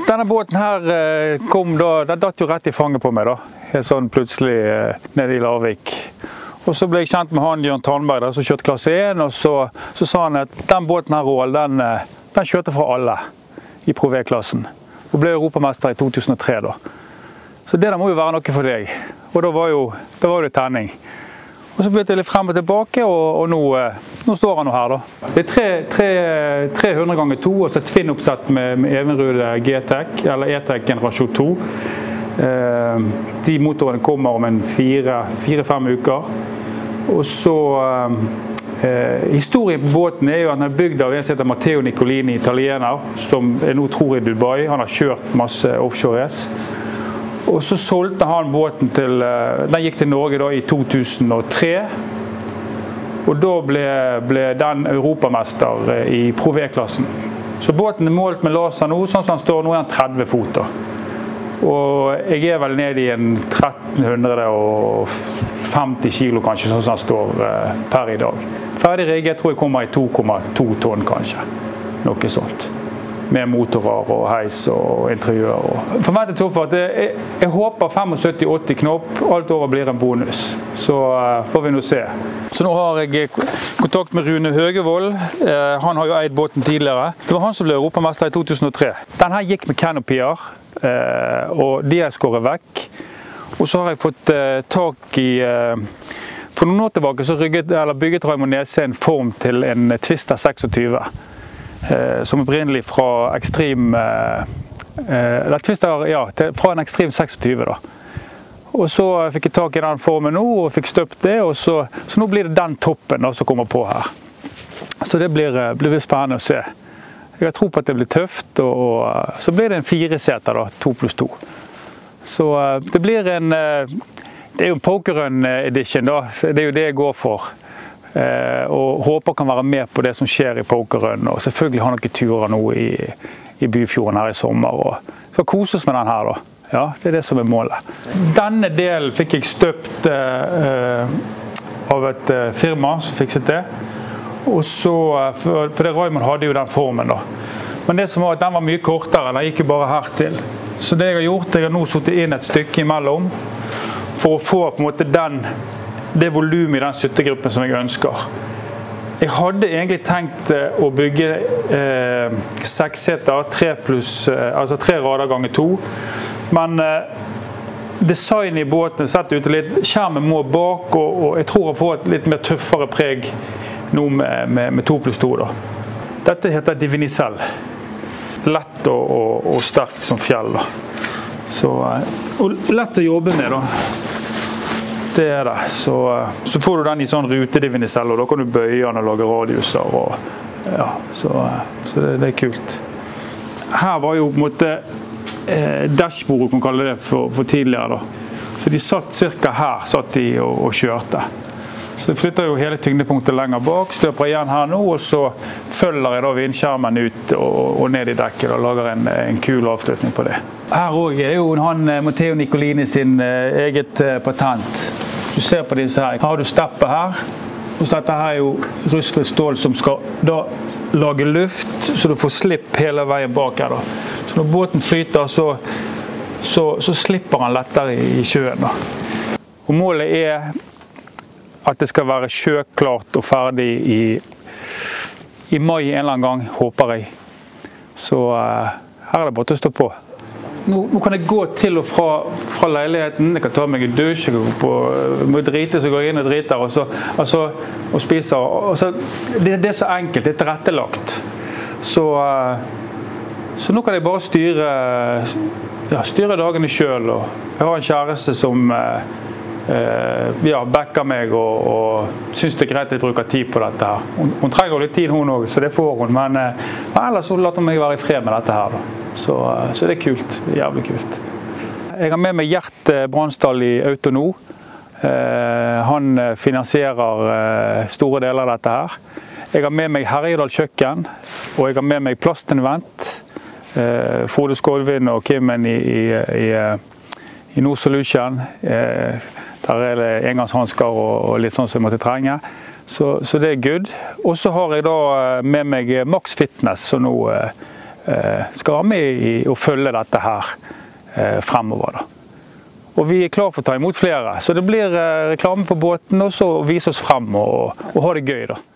Denne båten her kom da, den datt jo rett I fanget på meg da, helt sånn plutselig nede I Larvik. Og så ble jeg kjent med han Jørn Tandberg der, som kjørte klasse 1, og så sa han at den båten her, Roald, den kjørte for alle I Pro V-klassen. Og ble europamester I 2003 da. Så det der må jo være noe for deg. Og da var det tenning. Og så begynte jeg litt frem og tilbake, og nå står han her da. Det 300 ganger 2, og så et Twin-oppsett med Evinrude G-Tech, eller E-Tech generasjon 2. De motorene kommer om 4-5 uker. Og så, historien på båten jo at den bygd av en som heter Matteo Nicolini, italiener, som nå tror I Dubai. Han har kjørt masse offshore-race. Og så solgte han båten den gikk til Norge da I 2003. Og da ble den europamester I Pro V-klassen. Så båten målt med laser nå, sånn som han står nå han 30 fot da. Og jeg vel nede I 1350 kilo kanskje, sånn som han står per I dag. Ferdig rigget tror jeg kommer I 2,2 tonn kanskje, noe sånt. Med motorer og heis og interiør. Forventet toffer at jeg håper 75-80 knopp, alt over blir en bonus. Så får vi nå se. Så nå har jeg kontakt med Rune Høgevold. Han har jo eid båten tidligere. Det var han som ble europamester I 2003. Den her gikk med canopier, og de skåret vekk. Og så har jeg fått tak I... For noen år tilbake så bygget Raymond Nese en form til en Twister 26. Som opprinnelig fra ekstrem fra en ekstrem 26 da. Og så fikk jeg tak I den formen nå og fikk støpt det, og så nå blir det den toppen da, som kommer på her. Så det blir spennende å se. Jeg har tro på at det blir tøft, og så blir det en 4-seter da, 2+2. Så det blir det jo en pokerrun edition da, det jo det jeg går for. Og håper kan være med på det som skjer I pokerrun, og selvfølgelig har noen turer nå I Byfjorden her I sommer, og skal koses med den her da. Ja, det det som målet. Denne delen fikk jeg støpt av et firma som fikset det, og så, for det Raymond hadde jo den formen da. Men det som var at den var mye kortere, den gikk jo bare her til. Så det jeg har gjort, jeg har nå satt inn et stykke imellom, for å få på en måte det volum I den syttegruppen som jeg ønsker. Jeg hadde egentlig tenkt å bygge 6 seter, 3 rader ganger 2, men design I båten sett ut litt, skjermen må bak, og jeg tror å få et litt mer tøffere preg nå med 2+2 da. Dette heter Divinicel. Lett og sterkt som fjell da. Så, og lett å jobbe med da. Det det. Så får du den I sånn rutedivinicell, og da kan du bøye den og lage radiuser. Og, ja, så det kult. Her var jo på en måte dashbordet, kan kalle det for tidligere. Da. Så de satt cirka her, satt de og kjørte. Så jeg flytter jo hele tyngdepunktet lenger bak, støper igjen her nå, og så følger jeg da vindskjermen ut og ned I dekket og lager en kul avslutning på det. Her også jo han Matteo Nicolini sin eget patent. Du ser på disse her. Her har du steppet her, og dette her jo rustfritt stål som skal da lage luft, så du får slipp hele veien bak her da. Så når båten flyter, så slipper han lettere I sjøen da. Og målet at det skal være sjøklart og ferdig I mai en eller annen gang, håper jeg. Så her det bare til å stå på. Nå kan jeg gå til og fra leiligheten, jeg kan ta meg en dusj, jeg kan gå på drite, så går jeg inn og driter, og spiser. Det så enkelt, det tilrettelagt. Så nå kan jeg bare styre dagene selv, og jeg har en kjæreste som backer meg og synes det greit at jeg bruker tid på dette her. Hun trenger litt tid hun også, så det får hun, men ellers så later hun meg være I fred med dette her da. Så det kult, jævlig kult. Jeg har med meg Gjert Bransdal I Autono. Han finansierer store deler av dette her. Jeg har med meg Herjedal Kjøkken, og jeg har med meg Plastinvent, Frode Skålvin og Kimmen I Nord Solution. Der det engangshansker og litt sånn som jeg måtte trenge. Så det good. Og så har jeg da med meg Max Fitness, som nå skal være med i å følge dette her fremover da. Og vi klar for å ta imot flere, så det blir reklame på båten og så vise oss frem og ha det gøy da.